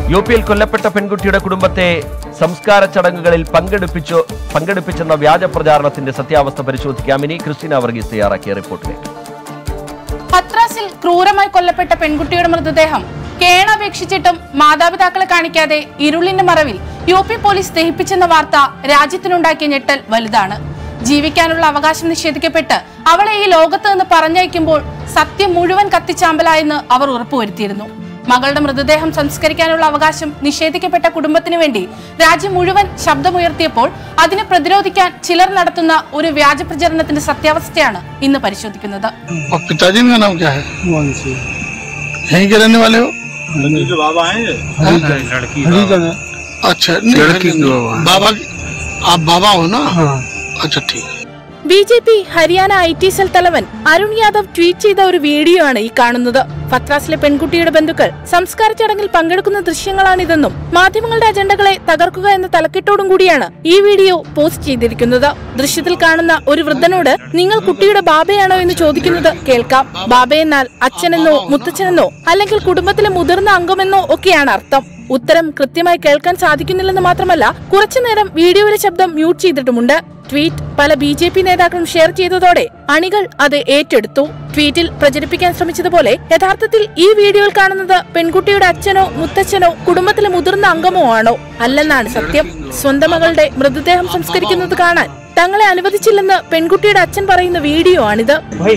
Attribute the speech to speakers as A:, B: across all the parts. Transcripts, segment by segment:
A: യുപിയിൽ കൊല്ലപ്പെട്ട പെൺകുട്ടിയുടെ കുടുംബത്തെ സംസ്കാര ചടങ്ങുകളിൽ പങ്കെടുപ്പിച്ചെന്ന വ്യാജ പ്രചാരണത്തിന്റെ സത്യാവസ്ഥ പരിശോധിക്കാം. ഇനി ക്രിസ്റ്റീന വർഗീസ് തയ്യാറാക്കിയ റിപ്പോർട്ടിലേക്ക്.
B: ഹത്രാസിൽ ക്രൂരമായി കൊല്ലപ്പെട്ട പെൺകുട്ടിയുടെ മൃതദേഹം കേണപേക്ഷിച്ചിട്ടും മാതാപിതാക്കളെ കാണിക്കാതെ ഇരുളിന്റെ മറവിൽ യുപി പോലീസ് ദഹിപ്പിച്ചെന്ന വാർത്ത രാജ്യത്തിനുണ്ടാക്കിയ ഞെട്ടൽ വലുതാണ്. ജീവിക്കാനുള്ള അവകാശം നിഷേധിക്കപ്പെട്ട് അവളെ ഈ ലോകത്ത് നിന്ന് പറഞ്ഞയക്കുമ്പോൾ സത്യം മുഴുവൻ കത്തിച്ചാമ്പലായെന്ന് അവർ ഉറപ്പുവരുത്തിയിരുന്നു. മകളുടെ മൃതദേഹം സംസ്കരിക്കാനുള്ള അവകാശം നിഷേധിക്കപ്പെട്ട കുടുംബത്തിനു വേണ്ടി രാജ്യം മുഴുവൻ ശബ്ദമുയർത്തിയപ്പോൾ അതിനെ പ്രതിരോധിക്കാൻ ചിലർ നടത്തുന്ന ഒരു വ്യാജ പ്രചരണത്തിന്റെ സത്യാവസ്ഥയാണ് ഇന്ന് പരിശോധിക്കുന്നത്. ബിജെപി ഹരിയാന IT സെൽ തലവൻ അരുൺ യാദവ് ട്വീറ്റ് ചെയ്ത ഒരു വീഡിയോ ആണ് ഈ കാണുന്നത്. ഹത്രാസിലെ പെൺകുട്ടിയുടെ ബന്ധുക്കൾ സംസ്കാര ചടങ്ങിൽ പങ്കെടുക്കുന്ന ദൃശ്യങ്ങളാണിതെന്നും മാധ്യമങ്ങളുടെ അജണ്ടകളെ തകർക്കുക എന്ന തലക്കെട്ടോടും കൂടിയാണ് ഈ വീഡിയോ പോസ്റ്റ് ചെയ്തിരിക്കുന്നത്. ദൃശ്യത്തിൽ കാണുന്ന ഒരു വൃദ്ധനോട് നിങ്ങൾ കുട്ടിയുടെ ബാബയാണോ എന്ന് ചോദിക്കുന്നത് കേൾക്കാം. ബാബയെന്നാൽ അച്ഛനെന്നോ മുത്തച്ഛനെന്നോ അല്ലെങ്കിൽ കുടുംബത്തിലെ മുതിർന്ന അംഗമെന്നോ ഒക്കെയാണ് അർത്ഥം. ഉത്തരം കൃത്യമായി കേൾക്കാൻ സാധിക്കുന്നില്ലെന്ന് മാത്രമല്ല കുറച്ചുനേരം വീഡിയോയിലെ ശബ്ദം മ്യൂട്ട് ചെയ്തിട്ടുമുണ്ട്. ട്വീറ്റ് പല ബിജെപി നേതാക്കളും ഷെയർ ചെയ്തതോടെ അണികൾ അത് ഏറ്റെടുത്തു. ട്വീറ്റിൽ പ്രചരിപ്പിക്കാൻ ശ്രമിച്ചതുപോലെ യഥാർത്ഥത്തിൽ ഈ വീഡിയോയിൽ കാണുന്നത് പെൺകുട്ടിയുടെ അച്ഛനോ മുത്തച്ഛനോ കുടുംബത്തിലെ മുതിർന്ന അംഗമോ ആണോ അല്ലെന്നാണ് സത്യം. സ്വന്തം മകളുടെ മൃതദേഹം സംസ്കരിക്കുന്നത് കാണാൻ തങ്ങളെ അനുവദിച്ചില്ലെന്ന് പെൺകുട്ടിയുടെ അച്ഛൻ പറയുന്ന വീഡിയോ ആണിത്.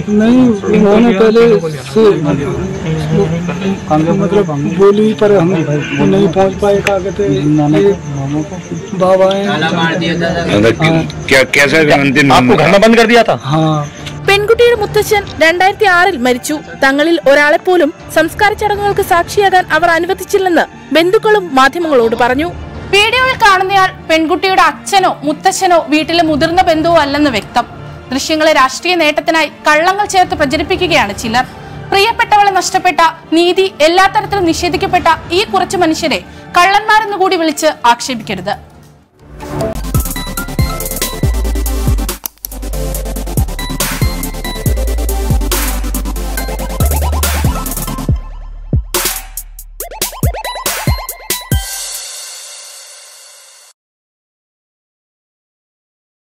B: പെൺകുട്ടിയുടെ മുത്തച്ഛൻ 2006 മരിച്ചു. തങ്ങളിൽ ഒരാളെ പോലും സംസ്കാര ചടങ്ങുകൾക്ക് സാക്ഷിയാകാൻ അവർ അനുവദിച്ചില്ലെന്ന് ബന്ധുക്കളും മാധ്യമങ്ങളോട് പറഞ്ഞു. വീഡിയോയിൽ കാണുന്നയാൾ പെൺകുട്ടിയുടെ അച്ഛനോ മുത്തച്ഛനോ വീട്ടിലെ മുതിർന്ന ബന്ധുവോ അല്ലെന്ന് വ്യക്തം. ദൃശ്യങ്ങളെ രാഷ്ട്രീയ നേട്ടത്തിനായി കള്ളങ്ങൾ ചേർത്ത് പ്രചരിപ്പിക്കുകയാണ് ചിലർ. പ്രിയപ്പെട്ടവളെ നഷ്ടപ്പെട്ട, നീതി എല്ലാ തരത്തിലും നിഷേധിക്കപ്പെട്ട ഈ കുറച്ചു മനുഷ്യരെ കള്ളന്മാരെന്നുകൂടി വിളിച്ച് ആക്ഷേപിക്കരുത്.